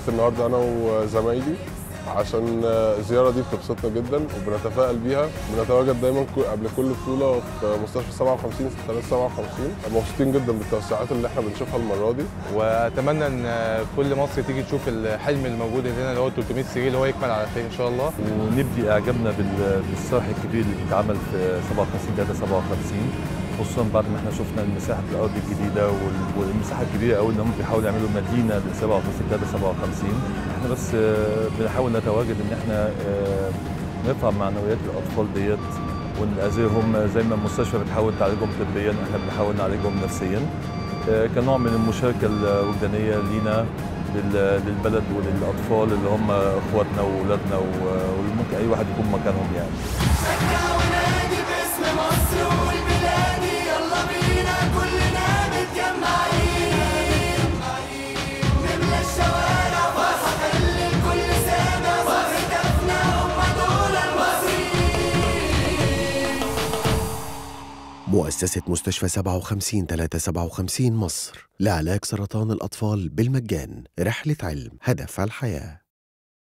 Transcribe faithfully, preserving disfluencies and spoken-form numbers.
النهارده انا وزمايلي عشان الزياره دي بتبسطنا جدا وبنتفائل بيها. بنتواجد دايما قبل كل بطوله في مستشفى سبعة وخمسين ستة سبعة وخمسين. مبسوطين جدا بالتوسعات اللي احنا بنشوفها المره دي، واتمنى ان كل مصر تيجي تشوف الحلم الموجود هنا اللي هو ثلاثمائة سرير اللي هو يكمل على خير ان شاء الله. ونبدي اعجابنا بالصرح الكبير اللي بيتعمل في سبعة وخمسين ثلاثة سبعة وخمسين، خصوصا بعد ما احنا شفنا مساحه الارض الجديده والمساحه الكبيره قوي اللي هم بيحاولوا يعملوا مدينه ل سبعة وخمسين ثلاثة سبعة وخمسين. احنا بس بنحاول نتواجد ان احنا نرفع معنويات الاطفال ديت ونأذيهم زي ما المستشفى بتحاول تعالجهم طبيا، احنا بنحاول نعالجهم نفسيا كنوع من المشاركه الوجدانيه لينا للبلد وللاطفال اللي هم اخواتنا واولادنا وممكن اي واحد يكون مكانهم يعني. مؤسسة مستشفى سبعة وخمسين ثلاثة سبعة وخمسين مصر لعلاج سرطان الأطفال بالمجان. رحلة علم، هدف الحياة.